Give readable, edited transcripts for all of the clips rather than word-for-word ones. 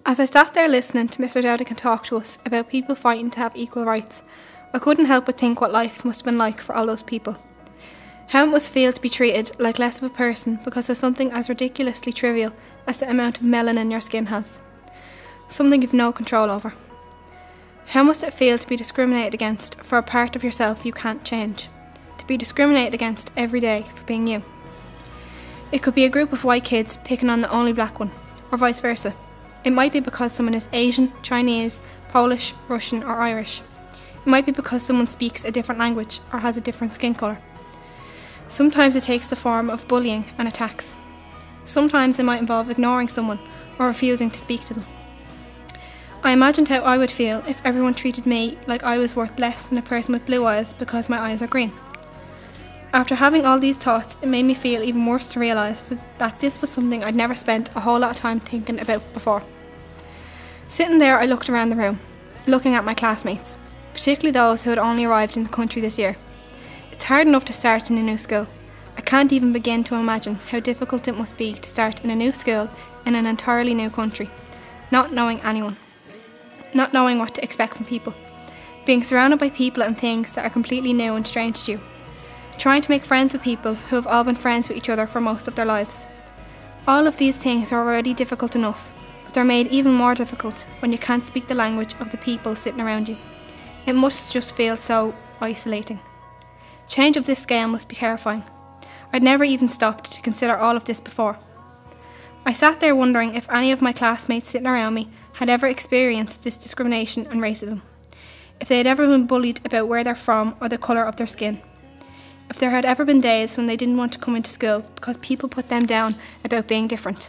As I sat there listening to Mr. Dowdican talk to us about people fighting to have equal rights, I couldn't help but think what life must have been like for all those people. How it must feel to be treated like less of a person because of something as ridiculously trivial as the amount of melanin your skin has. Something you've no control over. How must it feel to be discriminated against for a part of yourself you can't change? To be discriminated against every day for being you. It could be a group of white kids picking on the only black one, or vice versa. It might be because someone is Asian, Chinese, Polish, Russian or Irish. It might be because someone speaks a different language or has a different skin colour. Sometimes it takes the form of bullying and attacks. Sometimes it might involve ignoring someone or refusing to speak to them. I imagined how I would feel if everyone treated me like I was worth less than a person with blue eyes because my eyes are green. After having all these thoughts, it made me feel even worse to realise that this was something I'd never spent a whole lot of time thinking about before. Sitting there, I looked around the room, looking at my classmates, particularly those who had only arrived in the country this year. It's hard enough to start in a new school. I can't even begin to imagine how difficult it must be to start in a new school in an entirely new country, not knowing anyone, not knowing what to expect from people, being surrounded by people and things that are completely new and strange to you, trying to make friends with people who have all been friends with each other for most of their lives. All of these things are already difficult enough, but they're made even more difficult when you can't speak the language of the people sitting around you. It must just feel so isolating. Change of this scale must be terrifying. I'd never even stopped to consider all of this before. I sat there wondering if any of my classmates sitting around me had ever experienced this discrimination and racism, if they had ever been bullied about where they're from or the colour of their skin. If there had ever been days when they didn't want to come into school because people put them down about being different.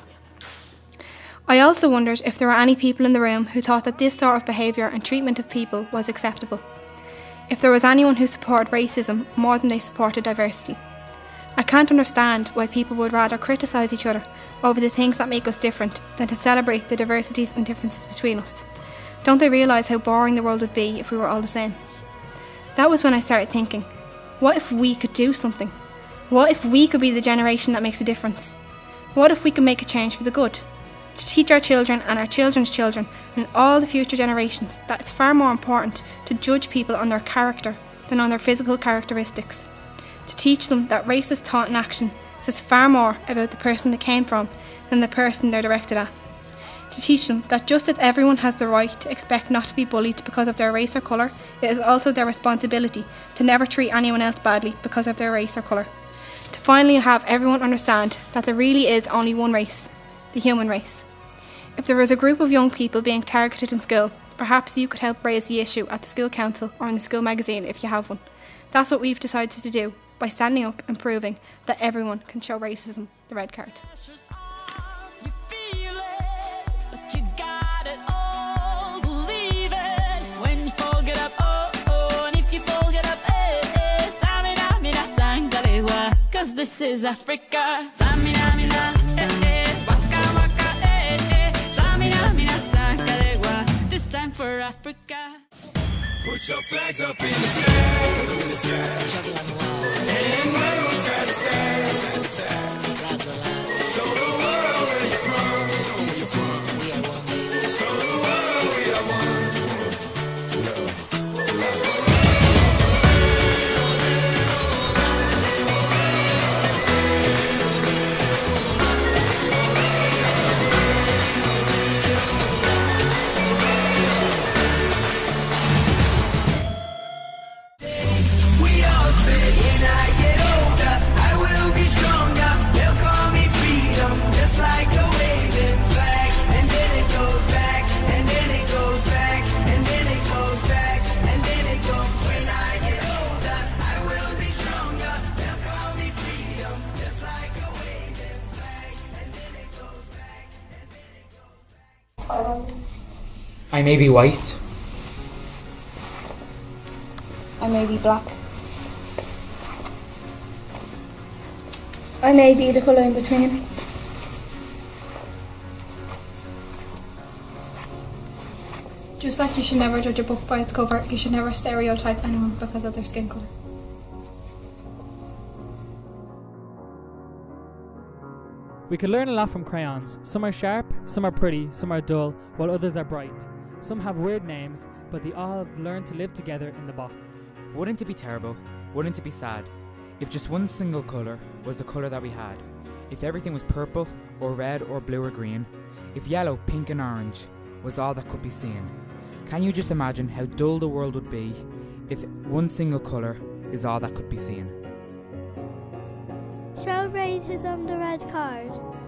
I also wondered if there were any people in the room who thought that this sort of behaviour and treatment of people was acceptable. If there was anyone who supported racism more than they supported diversity. I can't understand why people would rather criticise each other over the things that make us different than to celebrate the diversities and differences between us. Don't they realise how boring the world would be if we were all the same? That was when I started thinking, what if we could do something? What if we could be the generation that makes a difference? What if we could make a change for the good? To teach our children and our children's children and all the future generations that it's far more important to judge people on their character than on their physical characteristics. To teach them that racist thought and action says far more about the person they came from than the person they're directed at. To teach them that just as everyone has the right to expect not to be bullied because of their race or colour, it is also their responsibility to never treat anyone else badly because of their race or colour. To finally have everyone understand that there really is only one race, the human race. If there was a group of young people being targeted in school, perhaps you could help raise the issue at the school council or in the school magazine if you have one. That's what we've decided to do by standing up and proving that everyone can show racism the red card. Cause this is Africa. Samina mina, waka waka, samina mina, sakarewa. This time for Africa. Put your flags up in the sky, in the sky. And wave side to side, side to side. Show the world where you're from, show where you're from. We are one, baby. Show the world we are one. I may be white. I may be black. I may be the colour in between. Just like you should never judge a book by its cover, you should never stereotype anyone because of their skin colour. We could learn a lot from crayons. Some are sharp, some are pretty, some are dull, while others are bright. Some have weird names, but they all have learned to live together in the box. Wouldn't it be terrible? Wouldn't it be sad? If just one single colour was the colour that we had. If everything was purple, or red, or blue, or green. If yellow, pink and orange was all that could be seen. Can you just imagine how dull the world would be if one single colour is all that could be seen? Shall I write his on the red card?